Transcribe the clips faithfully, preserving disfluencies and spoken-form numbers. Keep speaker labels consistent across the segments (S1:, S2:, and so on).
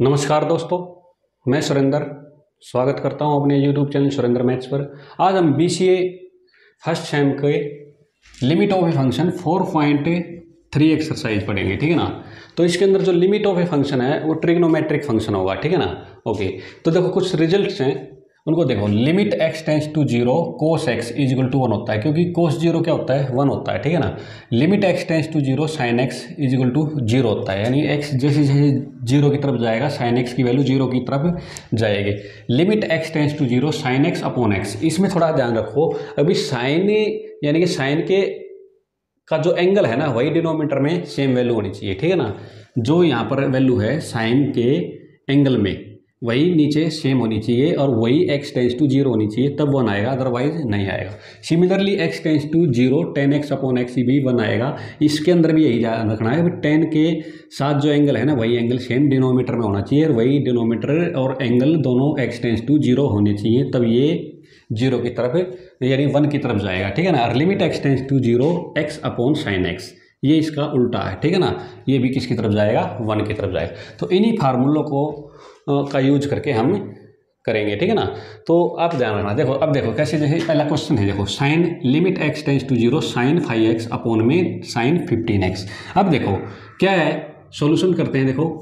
S1: नमस्कार दोस्तों, मैं सुरेंद्र स्वागत करता हूं अपने यूट्यूब चैनल सुरेंद्र मैथ्स पर। आज हम बीसीए फर्स्ट सेम के limit of a function four point three exercise पढ़ेंगे, ठीक है ना। तो इसके अंदर जो लिमिट ऑफ ए फंक्शन है वो ट्रिग्नोमेट्रिक फंक्शन होगा, ठीक है ना। ओके, तो देखो कुछ रिजल्ट्स हैं उनको देखो। Limit x tends to zero cos x is equal to one होता है, क्योंकि कोस जीरो क्या होता है, वन होता है, ठीक है ना। Limit x tends to zero sine x is equal to zero होता है, यानी एक्स जैसे जैसे जीरो की तरफ जाएगा साइन एक्स की वैल्यू जीरो की तरफ जाएगी। Limit x tends to zero sine x upon x, इसमें थोड़ा ध्यान रखो। अभी साइन यानी कि साइन के का जो एंगल है ना वही डिनोमीटर में सेम वैल्यू होनी चाहिए, ठीक है ना। जो यहाँ पर वैल्यू है साइन के एंगल में वही नीचे सेम होनी चाहिए और वही एक्स टेंस टू जीरो होनी चाहिए, तब वन आएगा, अदरवाइज नहीं आएगा। Similarly x tends to zero tan x upon x भी वन आएगा। इसके अंदर भी यही ध्यान रखना है कि टेन के साथ जो एंगल है ना वही एंगल सेम डिनोमीटर में होना चाहिए और वही डिनोमीटर और एंगल दोनों एक्स टेंस टू जीरो होने चाहिए, तब ये जीरो की तरफ यानी वन की तरफ जाएगा, ठीक है ना। और limit x tends to zero x upon sine x, ये इसका उल्टा है, ठीक है ना। ये भी किसकी तरफ जाएगा, वन की तरफ जाएगा। तो इन्हीं फार्मूलों को का यूज करके हम करेंगे, ठीक है ना। तो आप ध्यान रखना। देखो अब देखो कैसे, जैसे पहला क्वेश्चन है, देखो sine limit x tends to zero sine five x upon में साइन फिफ्टीन एक्स। अब देखो क्या है, सॉल्यूशन करते हैं। देखो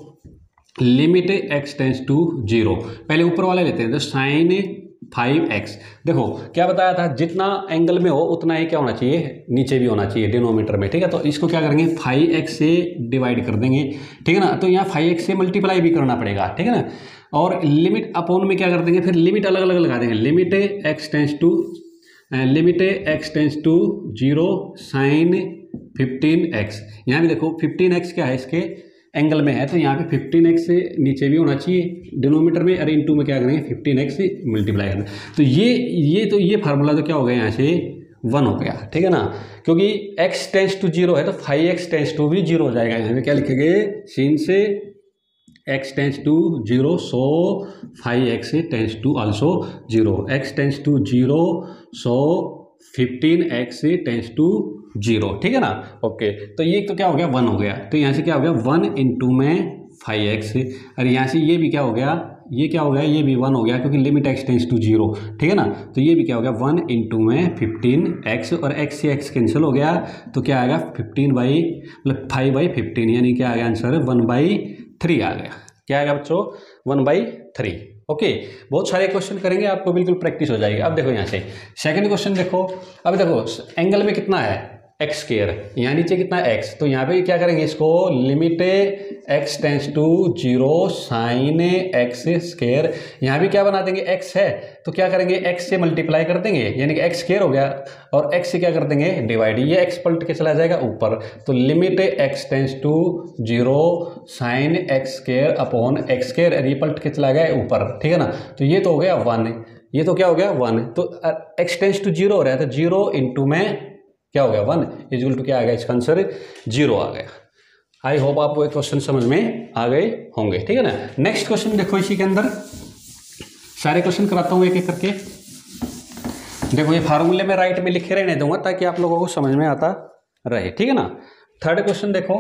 S1: limit x tends to zero, पहले ऊपर वाले लेते हैं, तो साइन फाइव एक्स। देखो क्या बताया था, जितना एंगल में हो उतना ही क्या होना चाहिए, नीचे भी होना चाहिए डिनोमीटर में, ठीक है। तो इसको क्या करेंगे, फाइव एक्स से डिवाइड कर देंगे, ठीक है ना। तो यहाँ फाइव एक्स से मल्टीप्लाई भी करना पड़ेगा, ठीक है ना। और लिमिट अपॉन में क्या कर देंगे, फिर लिमिट अलग अलग लगा देंगे। Limit x tends to limit x tends to zero sine fifteen x. यहाँ भी देखो फिफ्टीन एक्स क्या है, इसके एंगल में है, तो यहाँ पे फिफ्टीन एक्स से नीचे भी होना चाहिए डिनोमीटर में, और इनटू में क्या करेंगे फिफ्टीन एक्स से मल्टीप्लाई करना। तो ये ये तो ये फार्मूला तो क्या हो गया, यहाँ से वन हो गया, ठीक है ना। क्योंकि x टेंस टू जीरो है तो फाइव एक्स टेंस टू भी जीरो हो जाएगा। यहाँ पे क्या लिखेंगे, सीन से x tends to zero so five x tends to also zero, x tends to zero so fifteen x tends to zero, ठीक है ना। ओके, तो ये तो क्या हो गया, वन हो गया। तो यहाँ से क्या हो गया, वन इंटू में फाइव एक्स, और यहाँ से ये भी क्या हो गया, ये क्या हो गया, ये भी वन हो गया, क्योंकि limit x tends to zero, ठीक है ना। तो ये भी क्या हो गया, वन इंटू में फिफ्टीन एक्स, और एक्स से एक्स कैंसिल हो गया, तो क्या आ गया फिफ्टीन बाई मतलब फाइव बाई फिफ्टीन, यानी क्या आ गया आंसर, वन बाई थ्री आ गया। क्या आ गया बच्चों, वन बाई थ्री। ओके, बहुत सारे क्वेश्चन करेंगे, आपको बिल्कुल प्रैक्टिस हो जाएगी। अब देखो यहाँ से सेकंड क्वेश्चन देखो। अब देखो एंगल में कितना है, एक्स स्क्वायर, यहाँ नीचे कितना है एक्स, तो यहाँ पे क्या करेंगे, इसको limit x tends to zero sine x square, यहाँ भी क्या बना देंगे, एक्स है तो क्या करेंगे, एक्स से मल्टीप्लाई कर देंगे, यानी कि एक्स स्क्वायर हो गया, और एक्स से क्या कर देंगे डिवाइड, ये एक्स पलट के चला जाएगा ऊपर। तो limit x tends to zero sine x square upon x square, ये पलट के चला गया ऊपर, ठीक है ना। तो ये तो हो गया वन, ये तो क्या हो गया वन। तो एक्स टेंस टू जीरो हो रहा है, तो जीरो इंटू में क्या हो गया, वन इक्वल टू क्या आ गया, इसका आंसर जीरो आ गया। आई होप आपको एक क्वेश्चन समझ में आ गए होंगे, ठीक है ना। नेक्स्ट क्वेश्चन देखो, इसी के अंदर सारे क्वेश्चन कराता हूँ एक एक करके। देखो ये फार्मूले में राइट में लिखे रहने दूंगा ताकि आप लोगों को समझ में आता रहे, ठीक है ना। थर्ड क्वेश्चन देखो,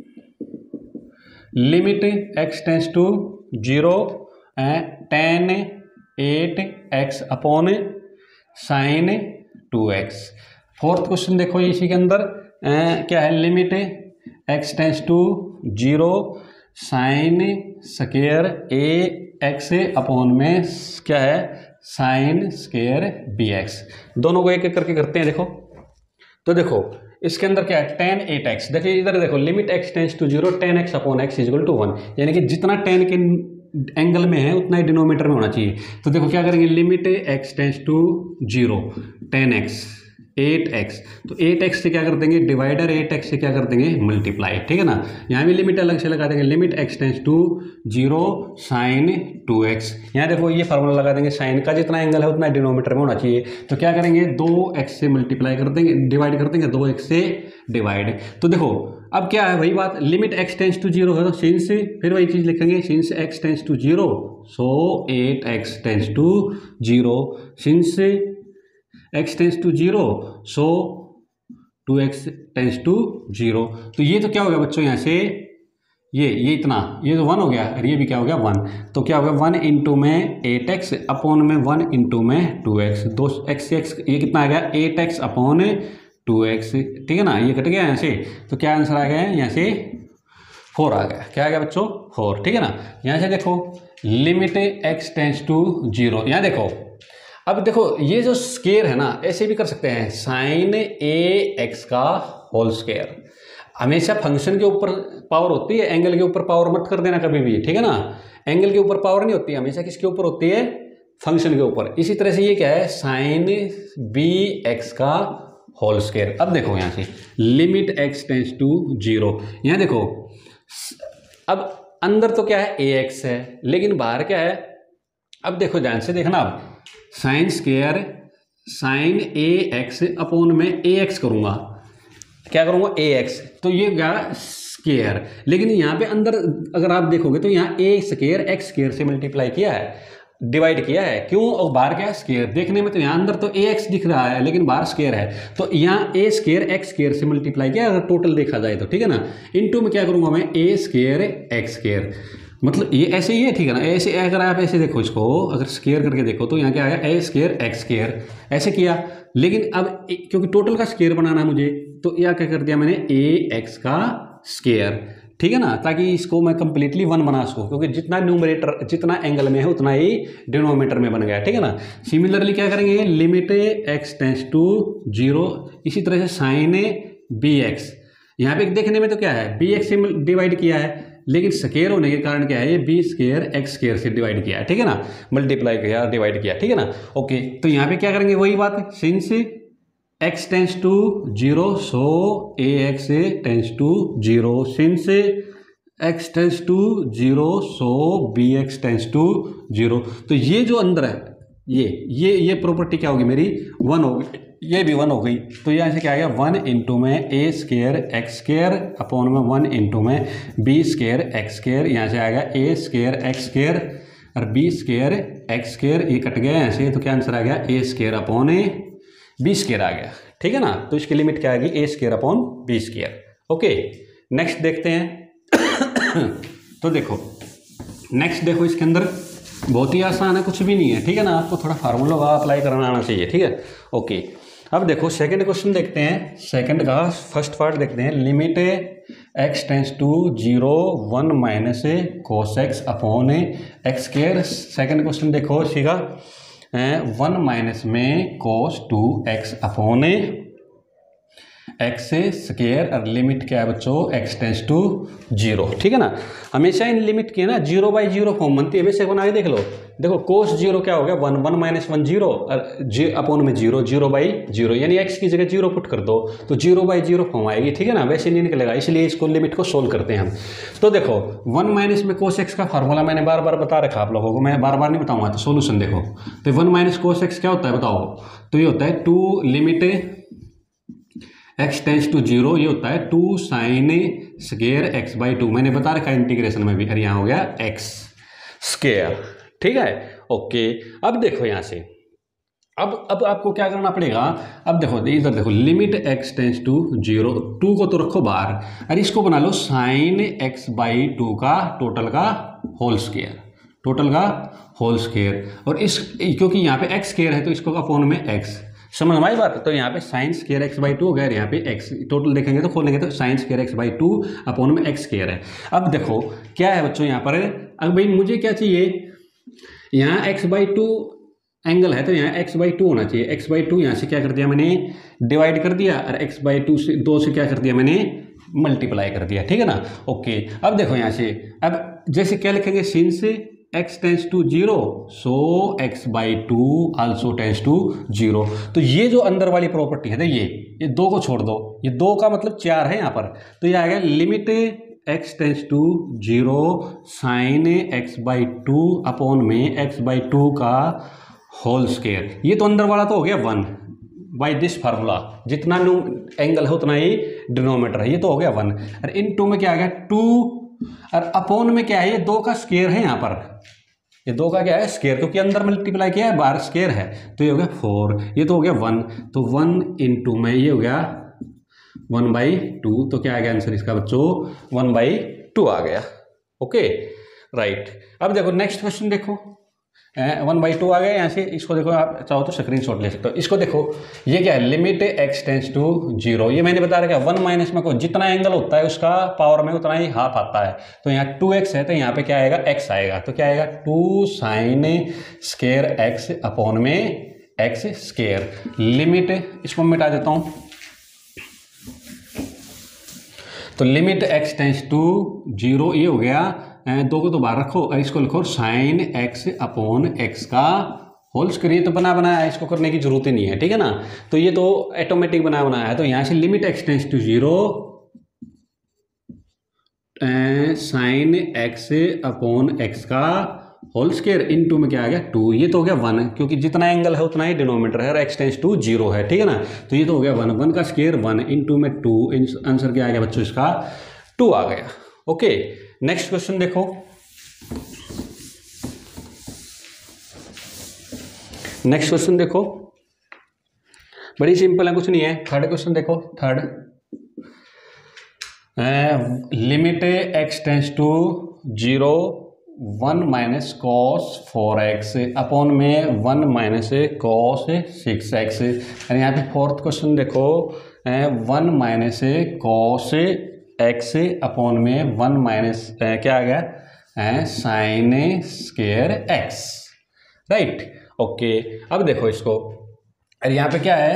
S1: limit x tends to zero tan eight x upon sine two x. Fourth question देखो इसी के अंदर ए, क्या है, limit x tends to zero sine square a x upon में क्या है, साइन स्क्वायर बी एक्स। दोनों को एक एक करके करते हैं। देखो तो देखो इसके अंदर क्या है, टेन एट एक्स। देखिए इधर देखो, limit x tends to zero tan x upon x equal to one, यानी कि जितना टेन के एंगल में है उतना ही डिनोमीटर में होना चाहिए। तो देखो क्या करेंगे, limit x tends to zero tan x eight x, तो एट एक्स से क्या कर देंगे डिवाइडर, एट एक्स से क्या कर देंगे मल्टीप्लाई, ठीक है ना। यहाँ भी लिमिट अलग से लगा देंगे, limit x tends to zero sine two x. यहाँ देखो ये फार्मूला लगा देंगे, साइन का जितना एंगल है उतना डिनोमीटर में होना चाहिए। तो क्या करेंगे, दो एक्स से मल्टीप्लाई कर देंगे, डिवाइड कर देंगे, दो एक्स से डिवाइड। तो देखो अब क्या है, वही बात, limit x tends to zero है तो सिंस फिर वही चीज़ लिखेंगे, since x tends to zero so eight x tends to zero, since x tends to zero so two x tends to zero. तो ये तो क्या हो गया बच्चों, यहाँ से ये ये इतना, ये तो वन हो गया और ये भी क्या हो गया वन, तो क्या हो गया वन इंटू में एट एक्स अपॉन में वन इंटू में टू एक्स, दो एक्स एक्स ये कितना आ गया eight x upon two x, ठीक है ना, ये कट गया यहाँ से, तो क्या आंसर आ गया यहाँ से फोर आ गया, क्या आ गया बच्चों फोर, ठीक है ना। यहाँ से देखो limit x tends to zero, यहाँ देखो अब देखो ये जो स्केयर है ना ऐसे भी कर सकते हैं, साइन ए एक्स का होल स्केयर, हमेशा फंक्शन के ऊपर पावर होती है, एंगल के ऊपर पावर मत कर देना कभी भी, ठीक है ना, एंगल के ऊपर पावर नहीं होती, हमेशा किसके ऊपर होती है फंक्शन के ऊपर। इसी तरह से ये क्या है साइन बी एक्स का होल स्केयर। अब देखो यहाँ से limit x tends to zero, यहाँ देखो अब अंदर तो क्या है ए एक्स है लेकिन बाहर क्या है, अब देखो ध्यान से देखना, अब sine square sine a x upon में ए एक्स करूंगा, क्या करूंगा ए एक्स, तो ये क्या स्केयर, लेकिन यहाँ पे अंदर अगर आप देखोगे तो यहाँ ए स्केयर एक्स स्केयर से मल्टीप्लाई किया है, डिवाइड किया है, क्यों, और बाहर क्या है स्केयर, देखने में तो यहाँ अंदर तो ए एक्स दिख रहा है लेकिन बाहर स्केयर है, तो यहाँ ए स्केयर एक्स स्केयर से मल्टीप्लाई किया अगर टोटल देखा जाए तो, ठीक है ना, इनटू में क्या करूंगा मैं ए स्केयर एक्स स्केयर, मतलब ये ऐसे ही है, ठीक है ना, ऐसे अगर आप ऐसे देखो इसको अगर स्केयर करके देखो तो यहाँ क्या आया ए स्केयर एक्स स्केयर, ऐसे किया, लेकिन अब क्योंकि टोटल का स्केयर बनाना है मुझे तो यह क्या कर दिया मैंने ए एक्स का स्केयर, ठीक है ना, ताकि इसको मैं कंप्लीटली वन बना सकूँ, क्योंकि जितना न्यूमरेटर जितना एंगल में है उतना ही डिनोमिनेटर में बन गया, ठीक है ना। सिमिलरली क्या करेंगे limit x tends to zero, इसी तरह से साइन बी एक्स, यहाँ पे देखने में तो क्या है बी एक्स से डिवाइड किया है लेकिन स्केयर होने के कारण क्या है ये बी स्केयर एक्स स्केयर से डिवाइड किया है, ठीक है ना, मल्टीप्लाई किया डिवाइड किया, ठीक है ना। ओके तो यहाँ पे क्या करेंगे वही बात, since x tends to zero so a x tends to zero, since x tends to zero so b x tends to zero, तो ये जो अंदर है ये ये ये प्रॉपर्टी क्या होगी मेरी वन होगी, ये भी वन हो गई, तो यहाँ से क्या आ गया वन इंटू में a square x square upon में वन इंटू में बी स्केयर एक्स स्केयर, यहाँ से आएगा ए स्केयर एक्स स्केयर और बी स्केयर एक्स स्केयर, ये कट गया यहाँ से, तो क्या आंसर आ गया a square upon a b square आ गया, ठीक है ना, तो इसकी लिमिट क्या आएगी a square upon b square. Okay next देखते हैं तो देखो नेक्स्ट देखो इसके अंदर बहुत ही आसान है, कुछ भी नहीं है, ठीक है ना, आपको थोड़ा फार्मूला अप्लाई करना आना चाहिए, ठीक है। ओके अब देखो सेकंड क्वेश्चन देखते हैं, सेकंड का फर्स्ट पार्ट देखते हैं, limit x tends to zero one minus cos x upon x square. Second question देखो इसी का वन माइनस में cos two x upon x square और लिमिट क्या है बच्चों एक्स टेंस टू जीरो, ठीक है ना। हमेशा इन लिमिट की ना जीरो बाई जीरो फॉर्म बनती है, वैसे बना के देख लो, देखो कोस जीरो क्या हो गया one, one minus one zero और जी अपॉन में जीरो, जीरो बाई जीरो, यानी एक्स की जगह जीरो पुट कर दो तो जीरो बाई जीरो फॉर्म आएगी, ठीक है ना, वैसे नहीं निकलेगा, इसलिए इसको लिमिट को सोल्व करते हैं हम। तो देखो वन माइनस में कोस एक्स का फार्मूला मैंने बार बार बता रखा आप लोगों को, मैं बार बार नहीं बताऊंगा, तो सोल्यूशन देखो, तो वन माइनस कोस एक्स क्या होता है बताओ, तो ये होता है two limit x tends to zero, ये होता है two sine square x by two, मैंने बता रखा है इंटीग्रेशन में भी, अरे यहाँ हो गया एक्स स्केयर, ठीक है। ओके अब देखो यहाँ से अब अब आपको क्या करना पड़ेगा, अब देखो इधर देखो limit x tends to zero, two को तो रखो बाहर, अरे इसको बना लो साइन एक्स बाई टू का टोटल का होल स्केयर, टोटल का होल स्केयर, और इस क्योंकि यहाँ पे एक्स स्केयर है तो इसको अपॉन में एक्स, समझ में आई बात, तो यहाँ पे sine square x by two हो गया, यहाँ पे एक्स टोटल देखेंगे तो खोलेंगे तो sine square x by two upon में एक्स स्केयर है। अब देखो क्या है बच्चों यहाँ पर, अब भाई मुझे क्या चाहिए, यहाँ एक्स बाई टू एंगल है तो यहाँ एक्स बाई टू होना चाहिए, एक्स बाई टू यहाँ से क्या कर दिया मैंने डिवाइड कर दिया और एक्स बाई टू से दो से क्या कर दिया मैंने मल्टीप्लाई कर दिया, ठीक है ना। ओके अब देखो यहाँ से अब जैसे क्या लिखेंगे, since x tends to zero so x by two also tends to zero, तो ये जो अंदर वाली प्रॉपर्टी है ना ये ये दो को छोड़ दो, ये दो का मतलब चार है यहाँ पर, तो ये आ गया limit x tends to zero sine x by two upon में एक्स बाई टू का होल स्केयर, ये तो अंदर वाला तो हो गया वन बाई दिस फार्मूला, जितना न्यू एंगल है उतना ही डिनोमिनेटर है, ये तो हो गया वन, और इन टू में क्या आ गया टू, और अपॉन में क्या है ये दो का स्केयर है यहाँ पर, ये दो का क्या है स्केयर, क्योंकि अंदर मल्टीप्लाई किया है बाहर स्केयर है, तो ये हो गया फोर, ये तो हो गया वन, तो वन इंटू में ये हो गया वन बाई टू, तो क्या आ गया आंसर इसका बच्चों वन बाई टू आ गया। Okay right. अब देखो नेक्स्ट क्वेश्चन देखो, वन बाई टू आ गया यहाँ से। इसको देखो, आप चाहो तो स्क्रीन शॉट ले सकते हो। इसको देखो, ये क्या है, limit x tends to zero. ये मैंने बता रखा है वन माइनस में को जितना एंगल होता है उसका पावर में उतना ही हाफ आता है। तो यहाँ टू एक्स है तो यहाँ पे क्या आएगा, एक्स आएगा। तो क्या आएगा, two sine square x upon में एक्स स्केयर। लिमिट इसको मिटा देता हूँ, तो limit x tends to zero ये हो गया, दो को तो बाहर रखो और इसको लिखो साइन एक्स अपॉन एक्स का होल स्क्वायर। ये तो बना बनाया है, इसको करने की जरूरत ही नहीं है, ठीक है ना। तो ये तो ऑटोमेटिक बना बनाया है। तो यहां से limit x tends to zero sine x upon x का होल स्क्वायर इन टू में क्या आ गया, टू। ये तो हो गया वन, क्योंकि जितना एंगल है उतना ही डिनोमिनेटर है और एक्स टेंस टू जीरो है, ठीक है ना। तो ये तो हो गया वन, वन का स्क्वायर वन इन टू में टू। आंसर क्या आ गया बच्चों, इसका टू आ गया। ओके नेक्स्ट क्वेश्चन देखो, नेक्स्ट क्वेश्चन देखो, बड़ी सिंपल है, कुछ नहीं है। थर्ड क्वेश्चन देखो, third limit x tends to zero one minus cos four x upon में one minus cos six x. और यहाँ पे फोर्थ क्वेश्चन देखो, one minus cos x upon में वन माइनस क्या आ गया, sine square x, right. Okay अब देखो इसको, और यहाँ पे क्या है,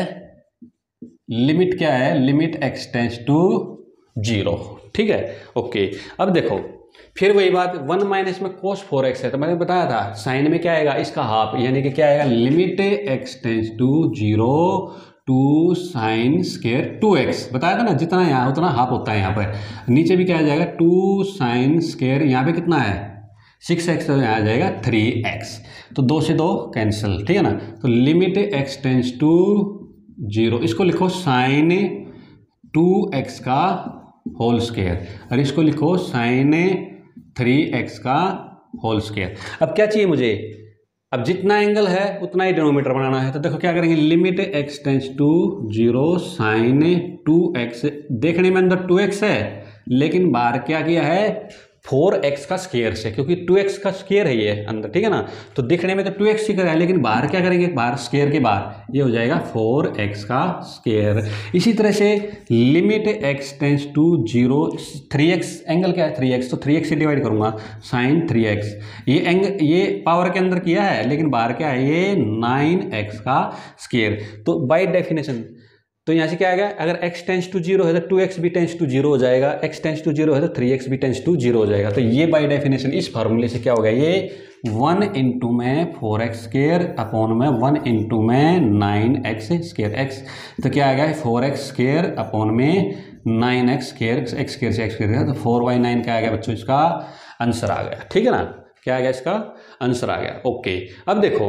S1: लिमिट क्या है, limit x tends to zero, ठीक है। ओके अब देखो फिर वही बात, वन माइनस में कोस फोर एक्स है तो मैंने बताया था साइन में क्या आएगा, इसका हाफ, यानी कि क्या आएगा, limit x tends to zero two sine square two x. बताया था ना, जितना यहाँ उतना हाफ होता है। यहाँ पर नीचे भी क्या आ जाएगा, टू साइन स्क्वायर, यहाँ पे कितना है सिक्स एक्स, तो यहाँ आ जाएगा थ्री एक्स। तो दो से दो कैंसिल, ठीक है ना। तो limit x tends to zero, इसको लिखो साइन टू एक्स का होल स्क्वायर और इसको लिखो साइन थ्री एक्स का होल स्क्वायर। अब क्या चाहिए मुझे, अब जितना एंगल है उतना ही डिनोमीटर बनाना है। तो देखो क्या करेंगे, limit x tends to zero sine two x. देखने में अंदर टू एक्स है लेकिन बाहर क्या किया है, फोर एक्स का स्क्वायर से, क्योंकि टू एक्स का स्क्वायर है ये अंदर, ठीक है ना। तो दिखने में तो टू एक्स ही कर रहा है लेकिन बाहर क्या करेंगे, बाहर स्क्वायर के बाहर ये हो जाएगा फोर एक्स का स्क्वायर। इसी तरह से limit x tends to zero, three x angle क्या है, थ्री एक्स, तो थ्री एक्स से डिवाइड करूंगा, साइन थ्री एक्स। ये एंगल ये पावर के अंदर किया है लेकिन बाहर क्या है, ये नाइन एक्स का स्क्वायर। तो बाय डेफिनेशन तो यहाँ से क्या आएगा, अगर x टेंस टू जीरो है तो टू एक्स भी टेंस टू जीरो हो जाएगा, x टेंस टू जीरो है तो थ्री एक्स भी टेंस टू जीरो हो जाएगा। तो ये बाय डेफिनेशन इस फार्मूले से क्या हो गया, ये वन इंटू में फोर एक्स स्क्वायर अपॉन में वन इंटू में नाइन एक्स स्क्वायर एक्स। तो क्या आ गया, फोर एक्स स्क्वायर अपॉन में nine x square, x square से एक्स स्क्वायर, तो फोर बाई नाइन क्या आ गया बच्चों, इसका आंसर आ गया, ठीक है ना। क्या आ गया, इसका आंसर आ गया। ओके अब देखो,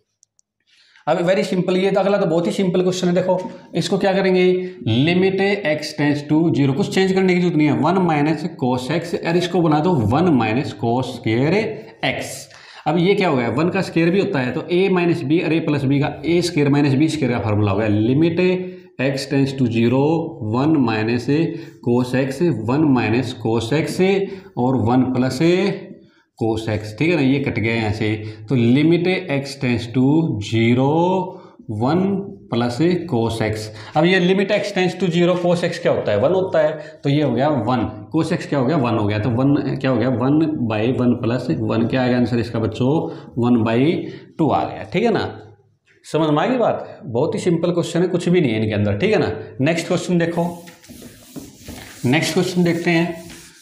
S1: अब वेरी सिंपल, ये तो अगला तो बहुत ही सिंपल क्वेश्चन है। देखो इसको क्या करेंगे, limit x tends to zero, कुछ चेंज करने की जरूरत नहीं है, वन माइनस कोस एक्स, और इसको बना दो one minus cos square x. अब ये क्या हो गया, वन का स्क्वायर भी होता है तो ए माइनस बी और ए प्लस बी का a square minus b square का फार्मूला हो गया। Limit x tends to zero one minus cos x, one minus cos x और वन प्लस कोस एक्स, ठीक है ना। ये कट गया यहाँ से, तो limit x tends to zero one plus cos x. अब ये limit x tends to zero, cos x क्या होता है, वन होता है, तो ये हो गया वन, कोस एक्स क्या हो गया, वन हो गया। तो वन क्या हो गया, one by one plus one, क्या आ गया आंसर इसका बच्चों, वन बाई टू आ गया, ठीक है ना। समझ में आ गई बात, बहुत ही सिंपल क्वेश्चन है, कुछ भी नहीं है इनके अंदर, ठीक है ना। नेक्स्ट क्वेश्चन देखो, नेक्स्ट क्वेश्चन देखते हैं,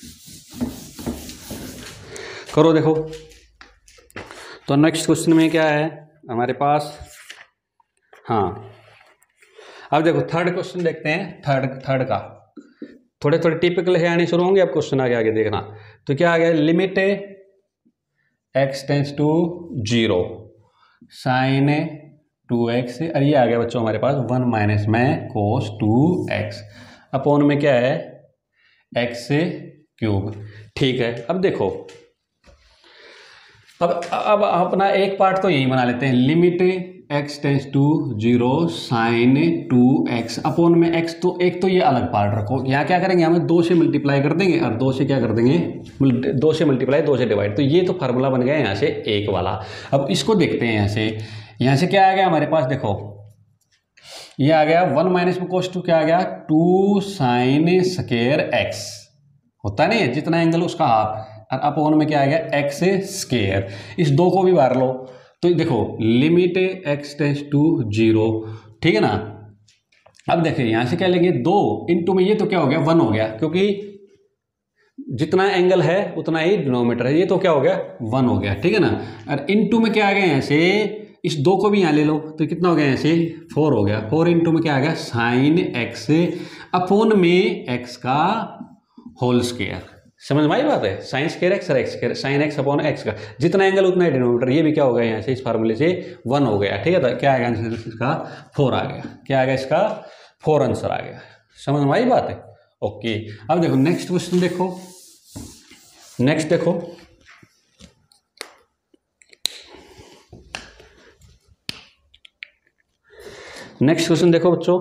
S1: करो देखो। तो नेक्स्ट क्वेश्चन में क्या है हमारे पास, हाँ अब देखो थर्ड क्वेश्चन देखते हैं। थर्ड थर्ड का थोड़े थोड़े टिपिकल है आने शुरू होंगे, अब क्वेश्चन आगे आगे देखना। तो क्या आ गया, limit x tends to zero sine two x, और ये आ गया बच्चों हमारे पास वन माइनस में कोस टू एक्स अपॉन में क्या है, एक्स क्यूब, ठीक है। अब देखो, अब अब अपना एक पार्ट तो यही बना लेते हैं, limit x tends to zero sine two x upon में एक्स, तो एक तो ये अलग पार्ट रखो, यहाँ क्या करेंगे हमें दो से मल्टीप्लाई कर देंगे और दो से क्या कर देंगे, दो से मल्टीप्लाई दो से डिवाइड, तो ये तो फार्मूला बन गया यहाँ से एक वाला। अब इसको देखते हैं यहाँ से, यहाँ से क्या आ गया हमारे पास, देखो ये आ गया वन माइनस में कोस टू क्या आ गया टू साइन स्केयर एक्स, होता नहीं है जितना एंगल उसका हाफ, और अपॉन में क्या आ गया एक्स स्केयर, इस दो को भी बाहर लो, तो देखो limit x tends to zero, ठीक है ना। अब देखिए यहां से क्या लेंगे दो इंटू में, ये तो क्या हो गया वन हो गया, क्योंकि जितना एंगल है उतना ही डिनोमीटर है, ये तो क्या हो गया वन हो गया, ठीक है ना। और इंटू में क्या आ गया यहाँ से, इस दो को भी यहाँ ले लो तो कितना हो गया यहाँ से फोर हो गया, फोर इंटू में क्या आ गया साइन एक्स अपॉन में एक्स का होल स्क्वायर, समझ में आई बात है, साइन स्क्वायर एक्स और x square, sine x upon x का जितना एंगल उतना ही डिनोमीटर, ये भी क्या हो गया यहाँ से इस फार्मूले से वन हो गया, ठीक है। तो क्या आएगा आंसर इसका फोर आ गया, क्या आएगा इसका फोर आंसर आ गया, समझ में आई बात है। ओके अब देखो नेक्स्ट क्वेश्चन देखो, नेक्स्ट देखो नेक्स्ट क्वेश्चन देखो बच्चों,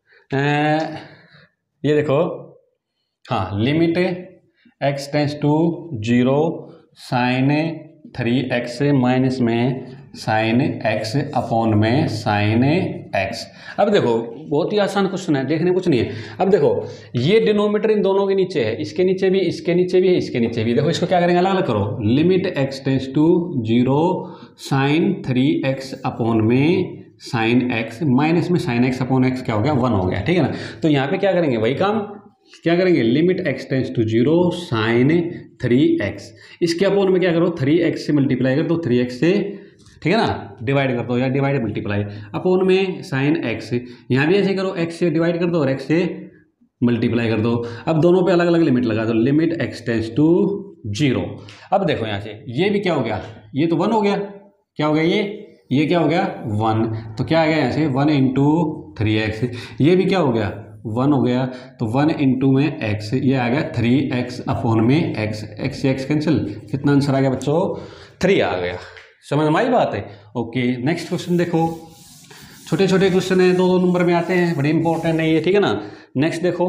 S1: ये देखो हाँ limit x tends to zero sine three x minus में साइन एक्स अपॉन में साइन एक्स। अब देखो बहुत ही आसान क्वेश्चन है, देखने कुछ नहीं है। अब देखो ये डिनोमीटर इन दोनों के नीचे है, इसके नीचे भी, इसके नीचे भी है, इसके नीचे भी, देखो इसको क्या करेंगे अलग अलग करो, limit x tends to zero sine three x upon में साइन एक्स माइनस में साइन एक्स अपॉन एक्स क्या हो गया वन हो गया, ठीक है ना। तो यहाँ पे क्या करेंगे वही काम, क्या करेंगे limit x tends to zero sine three x, इसके अपॉन में क्या करो थ्री एक्स से मल्टीप्लाई कर दो, थ्री एक्स से, ठीक है ना, डिवाइड कर दो या डिवाइड मल्टीप्लाई, अपॉन में साइन एक्स, यहाँ भी ऐसे करो एक्स से डिवाइड कर दो और एक्स से मल्टीप्लाई कर दो। अब दोनों पे अलग अलग लिमिट लगा दो, limit x tends to zero. अब देखो यहाँ से ये भी क्या हो गया, ये तो वन हो गया, क्या हो गया ये ये क्या हो गया वन, तो क्या आ गया यहाँ से वन इंटू थ्री एक्स, ये भी क्या हो गया वन हो गया, तो वन इंटू में एक्स, ये आ गया थ्री एक्स अपॉन में एक्स, एक्स से एक्स कैंसिल, कितना आंसर आ गया बच्चों थ्री आ गया, समझ में आई बात है। ओके नेक्स्ट क्वेश्चन देखो, छोटे छोटे क्वेश्चन है, दो दो नंबर में आते हैं, बड़े इंपॉर्टेंट है ये, ठीक है ना। नेक्स्ट देखो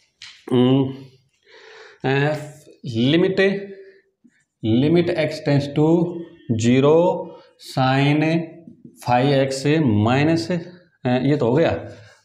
S1: limit limit x tends to zero sine five x minus, ये तो हो गया,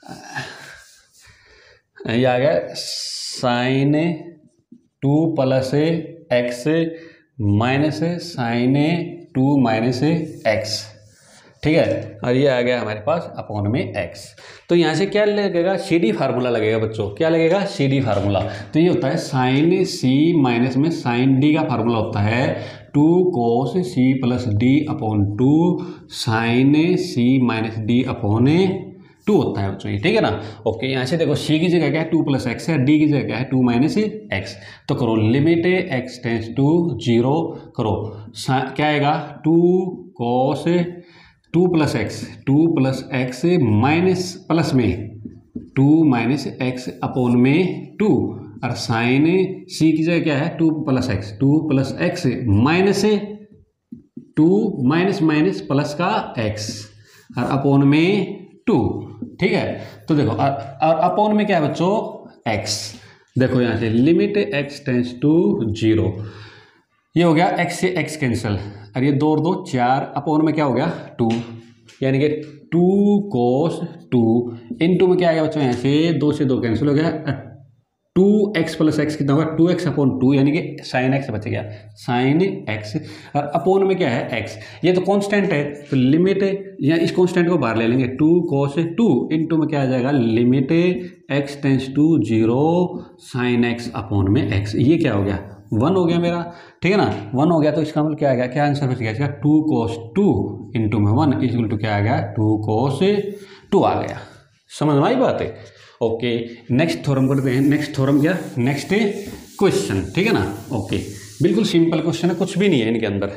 S1: ये आ गया sine two plus x minus sine two minus x, ठीक है, और ये आ गया हमारे पास अपॉन में एक्स। तो यहाँ से क्या लगेगा सी डी फार्मूला लगेगा बच्चों, क्या लगेगा सी डी फार्मूला, तो ये होता है साइन सी माइनस में साइन डी का फार्मूला होता है two cos c plus d upon two sine c minus d upon two होता है बच्चों ये, ठीक है ना। ओके यहाँ से देखो सी की जगह क्या है टू प्लस एक्स है, डी की जगह क्या है टू माइनस एक्स, तो करो limit x tends to zero, करो क्या आएगा two cos two plus x, two plus x minus plus में टू माइनस एक्स अपॉन में टू, और साइन सी की जगह क्या है two plus x, two plus x minus two minus minus plus का एक्स और अपॉन में टू, ठीक है। तो देखो और अपॉन में क्या है बच्चों एक्स, देखो यहाँ से limit x tends to zero, ये हो गया एक्स से एक्स कैंसिल, और ये दो और दो चार, अपॉन में क्या हो गया टू, यानी कि टू कोस टू इंटू में क्या आएगा बच्चों यहाँ से दो से दो कैंसिल हो गया, टू एक्स प्लस एक्स कितना होगा टू एक्स अपॉन टू, यानी कि साइन एक्स बच गया साइन एक्स, और अपॉन में क्या है एक्स, ये तो कांस्टेंट है तो लिमिट या इस कांस्टेंट को बाहर ले लेंगे, टू कोस टू इंटू में क्या आ जाएगा limit x tends to zero sine x upon में एक्स, ये क्या हो गया वन हो गया मेरा, ठीक है ना, वन हो गया। तो इसका मतलब क्या आ गया, क्या आंसर बच गया इसका टू कोस टू इंटू में वन इक्वल टू क्या आ गया टू कोस टू आ गया, समझ में आई बात है। ओके नेक्स्ट थ्योरम करते हैं, नेक्स्ट थ्योरम क्या नेक्स्ट क्वेश्चन, ठीक है ना। ओके बिल्कुल सिंपल क्वेश्चन है, कुछ भी नहीं है इनके अंदर।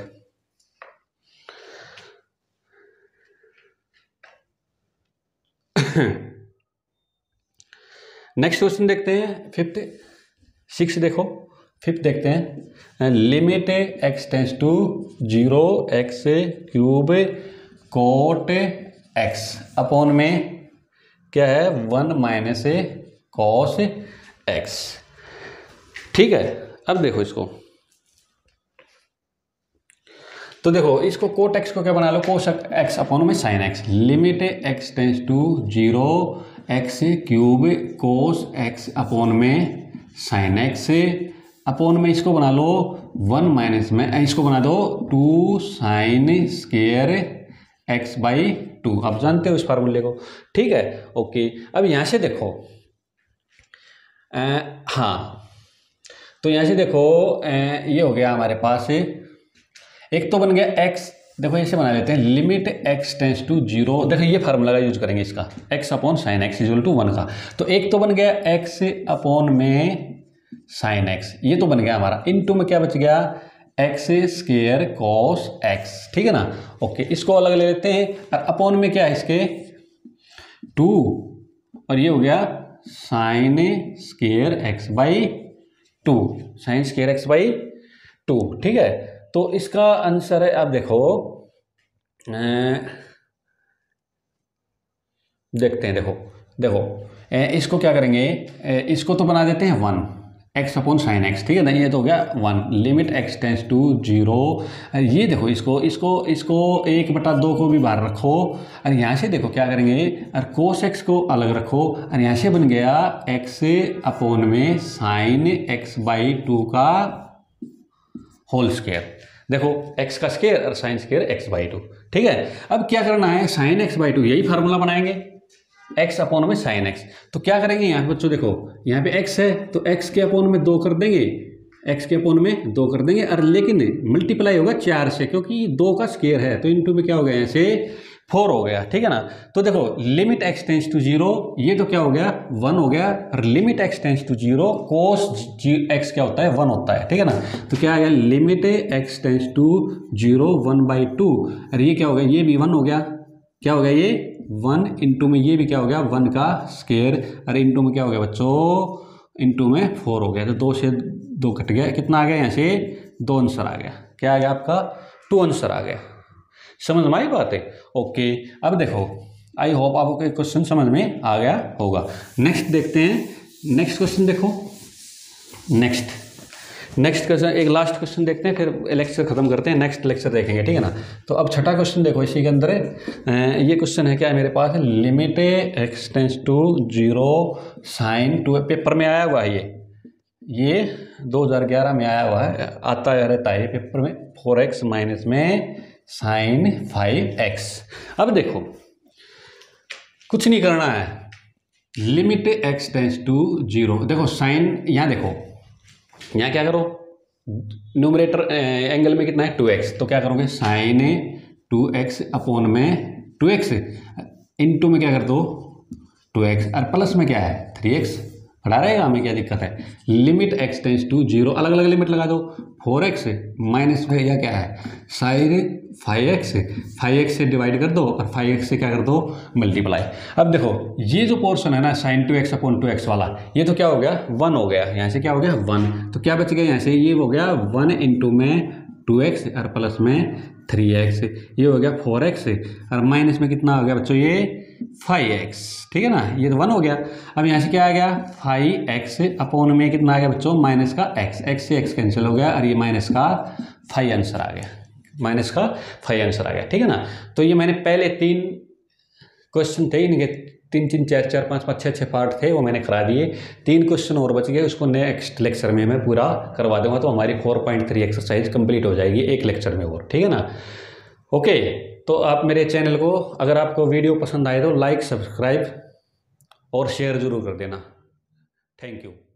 S1: नेक्स्ट क्वेश्चन देखते हैं फिफ्थ, सिक्स देखो फिफ्थ देखते हैं, limit x tends to zero x cube cot x upon में क्या है वन माइनस कॉस एक्स। ठीक है, अब देखो इसको, तो देखो इसको कोट एक्स को क्या बना लो, कोस एक्स अपॉन में sine x, limit x tends to zero x cube cos x upon में साइन एक्स अपॉन में इसको बना लो वन माइनस में, इसको बना दो two sine square x by two. आप जानते हो इस फार्मूले को। ठीक है, ओके। अब यहां से देखो आ, हाँ, तो यहां से देखो आ, ये हो गया हमारे पास, एक तो बन गया x, देखो ऐसे बना लेते हैं, limit x tends to zero, देखो ये फार्मूला का यूज करेंगे इसका, x upon sine x equal to one का। तो एक तो बन गया x अपॉन में साइन x, ये तो बन गया हमारा, इन टू में क्या बच गया एक्स स्केयर कॉस एक्स। ठीक है ना, ओके। इसको अलग ले लेते हैं, और अपॉन में क्या है इसके टू, और ये हो गया sine square x by two, sine square x by two. ठीक है, तो इसका आंसर है, आप देखो ए, देखते हैं, देखो देखो ए, इसको क्या करेंगे, ए, इसको तो बना देते हैं one, x upon sine x. ठीक है ना, ये तो हो गया one, limit x tends to zero. ये देखो इसको इसको इसको एक बटा दो को भी बाहर रखो, और यहाँ से देखो क्या करेंगे, और कोस एक्स को अलग रखो, और यहाँ से बन गया एक्स अपॉन में साइन एक्स बाई टू का होल स्क्वायर। देखो x का स्क्वायर और sine square x by two. ठीक है, अब क्या करना है, साइन एक्स बाई टू, यही फार्मूला बनाएंगे, x अपॉन में साइन x। तो क्या करेंगे यहाँ पे बच्चों, देखो यहाँ पे x है तो x के अपॉन में दो कर देंगे, x के अपॉन में दो कर देंगे, और लेकिन मल्टीप्लाई होगा चार से, क्योंकि दो का स्क्वायर है, तो इनटू में क्या हो गया, यहाँ से फोर हो गया। ठीक है ना, तो देखो limit x tends to zero, ये तो क्या हो गया वन हो गया, और limit x tends to zero cos x क्या होता है वन होता है। ठीक है ना, तो क्या आ गया limit x tends to zero one by two, और ये क्या हो गया, ये भी वन हो गया, क्या हो गया ये वन, इंटू में ये भी क्या हो गया वन का स्क्वायर, और इंटू में क्या हो गया बच्चों, इंटू में फोर हो गया, तो दो से दो कट गया, कितना आ गया यहाँ से दो आंसर आ गया, क्या आ गया आपका टू आंसर आ गया। समझ में आई बात है, ओके। अब देखो आई होप आपको क्वेश्चन समझ में आ गया होगा। नेक्स्ट देखते हैं, नेक्स्ट क्वेश्चन देखो, नेक्स्ट नेक्स्ट क्वेश्चन, एक लास्ट क्वेश्चन देखते हैं, फिर लेक्चर खत्म करते हैं, नेक्स्ट लेक्चर देखेंगे। ठीक है ना, तो अब छठा क्वेश्चन देखो, इसी के अंदर है, ये क्वेश्चन है क्या है मेरे पास, limit x tends to zero sine two, paper में आया हुआ है ये ये दो हज़ार ग्यारह में आया हुआ है, आता रहता है पेपर में, फोर एक्स माइनस में साइन फाइव एक्स। अब देखो कुछ नहीं करना है, limit x tends to zero, देखो साइन, यहाँ देखो यहाँ क्या करो, न्यूमरेटर एंगल में कितना है टू एक्स, तो क्या करोगे साइन टू एक्स अपॉन में टू एक्स, इन टू में क्या कर दो टू एक्स, और प्लस में क्या है थ्री एक्स, खड़ा रहेगा, हमें क्या दिक्कत है। Limit x tends to zero, अलग अलग लिमिट लगा दो, फोर एक्स माइनस में या क्या है sine five x, five x से डिवाइड कर दो, और फाइव एक्स से क्या कर दो मल्टीप्लाई। अब देखो ये जो पोर्शन है ना sine two x upon two x वाला, ये तो क्या हो गया वन हो गया, यहाँ से क्या हो गया वन, तो क्या बच गया यहाँ से, ये हो गया वन इंटू में टू एक्स और प्लस में थ्री एक्स, ये हो गया फोर एक्स, और माइनस में कितना हो गया बच्चों ये फाइव एक्स। ठीक है ना, ये तो वन हो गया। अब यहाँ से क्या आ गया फाइव एक्स अपॉन में कितना आ गया बच्चों माइनस का एक्स, एक्स से एक्स कैंसिल हो गया, और ये माइनस का फाइव आंसर आ गया, माइनस का फाइव आंसर आ गया। ठीक है ना, तो ये मैंने पहले तीन क्वेश्चन थे, इनके तीन तीन चार चार पाँच पाँच छः छः पार्ट थे, वो मैंने करा दिए, तीन क्वेश्चन और बच गए, उसको नेक्स्ट लेक्चर में मैं पूरा करवा दूंगा, तो हमारी four point three exercise complete हो जाएगी एक लेक्चर में और। ठीक है ना, ओके। तो आप मेरे चैनल को, अगर आपको वीडियो पसंद आए तो लाइक सब्सक्राइब और शेयर जरूर कर देना। Thank you.